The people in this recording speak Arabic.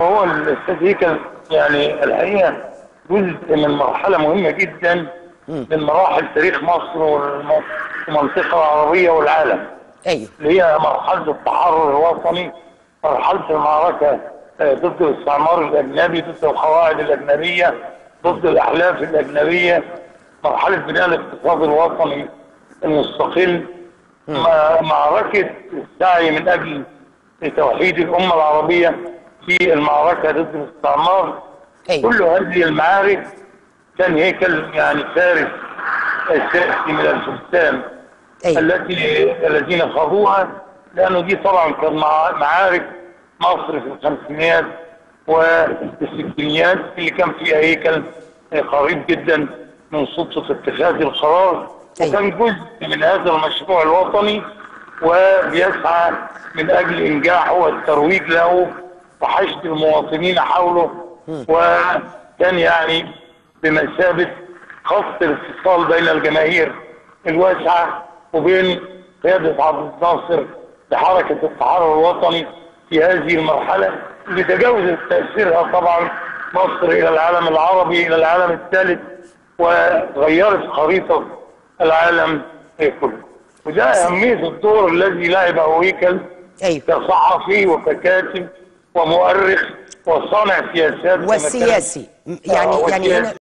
هو الاستاذ هيكل يعني الحقيقه جزء من مرحله مهمه جدا من مراحل تاريخ مصر والمنطقه العربيه والعالم. ايوه. اللي هي مرحله التحرر الوطني، مرحله المعركه ضد الاستعمار الاجنبي، ضد القواعد الاجنبيه، ضد الاحلاف الاجنبيه، مرحله بناء الاقتصاد الوطني المستقل، معركه السعي من اجل توحيد الامه العربيه في المعركه ضد الاستعمار. أيوة. كل هذه المعارك كان هيكل يعني فارس اساسي من الفرسان. أيوة. الذين خاضوها، لانه دي طبعا كان معارك مصر في الخمسينيات والستينيات اللي كان فيها هيكل قريب جدا من سلطه اتخاذ القرار. أيوة. وكان جزء من هذا المشروع الوطني وبيسعى من اجل انجاحه والترويج له وحشد المواطنين حوله، وكان يعني بمثابه خط الاتصال بين الجماهير الواسعه وبين قياده عبد الناصر لحركه التحرر الوطني في هذه المرحله اللي تجاوزت تاثيرها طبعا مصر الى العالم العربي الى العالم الثالث وغيرت خريطه العالم كله. وده اهميه الدور الذي لعبه هيكل كصحفي وككاتب ومؤرخ وصانع سياسات والسياسي يعني هنا